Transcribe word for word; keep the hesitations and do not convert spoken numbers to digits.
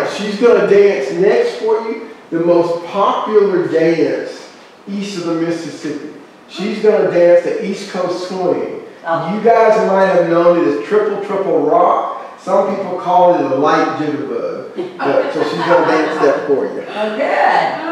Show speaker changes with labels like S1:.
S1: she's going to dance next for you the most popular dance east of the Mississippi. She's going to dance the East Coast Swing. Oh. You guys might have known it as triple, triple rock. Some people call it a light jitterbug. But, so she's going to dance that for you.
S2: Oh, good.